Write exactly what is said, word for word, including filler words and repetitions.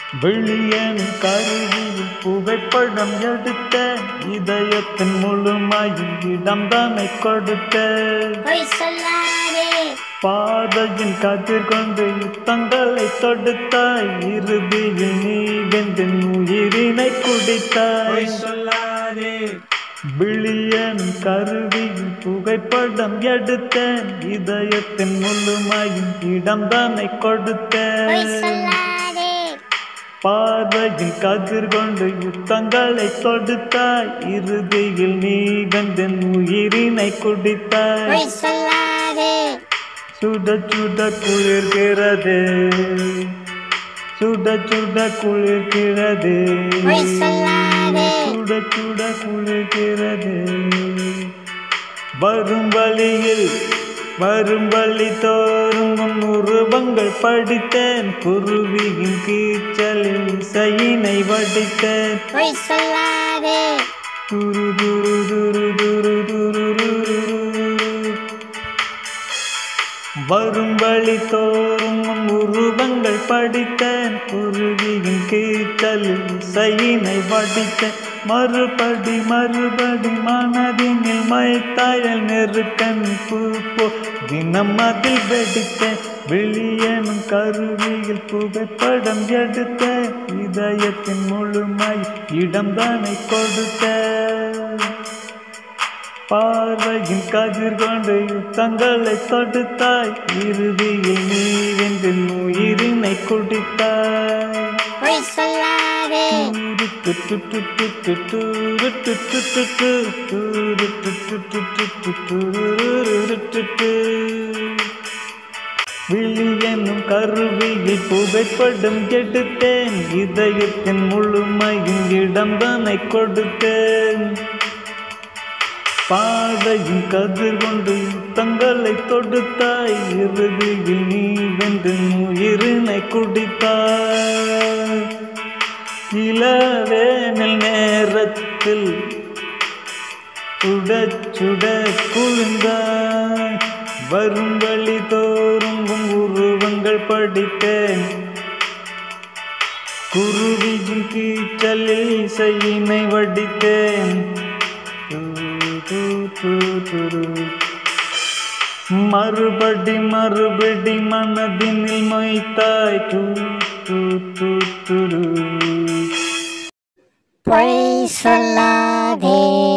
வெளியேன் கருவியில் புகைப்படம் எடுத்த இதயத்தின் முழுமையும் இடம்தானை கொடுத்த பாதையின் கதிர் கொண்டு யுத்தங்களை தொடுத்தாய் இறுதியில் நீ வென்று உயிரினை குடித்தாய். விழியன் கருவியில் புகைப்படம் எடுத்த இதயத்தின் முழுமையும் இடம்தானை கொடுத்த பார்வையின் கதிர் கொண்டு யுத்தங்களை தொடுத்தாய் இறுதியில் நீ வென்று உயிரினை குடித்தாய். சுட சுட குளிர்கிறது சுட சுட குளிர்கிறது சுட சுட குளிர்கிறது வரும் வழியில் வரும் வழி தோறும் உருவங்கள் படித்தேன் குருவியின் கீச்சலில் இசையினை வடித்தேன். துரு துரு துரு துரு துரு வரும் வழி தோறும் உருவங்கள் படித்தேன் குருவியின் கீச்சலில் இசையினை வடித்தேன். மறுபடி மறுபடி மனதினில் மைத்தாயல் நெருக்கன் பூப்போ தினம் அதில் வெடித்தேன். வெளியேனும் கருவியில் புகைப்படம் எடுத்த இதயத்தின் முழுமை இடம்தானை கொடுத்த பார்வையின் கதிர் கொண்டு யுத்தங்களை தொடுத்தாய் இறுதியில் நீ வென்று உயிரினை குடித்தாய். விழியெனும் கருவியில் புகைப்படம் எடுத்தேன் இதயத்தின் முழுமையின் இடம்தானை கொடுத்தேன். பாதையின் கதிர் கொண்டு யுத்தங்களை தொடுத்தாய் இறுதியில் நீ வென்று உயிரினை குடித்தாய். இளவேனில் நேரத்தில் சுட சுட குளிர்ந்தாய் வரும் வழி தோறும் உருவங்கள் படித்தேன் குருவியின் கீச்சலில் இசையினை வடித்தேன். மறுபடி மறுபடி மனதினில் மொய்த்தாய் பொய் சொல்லாதே.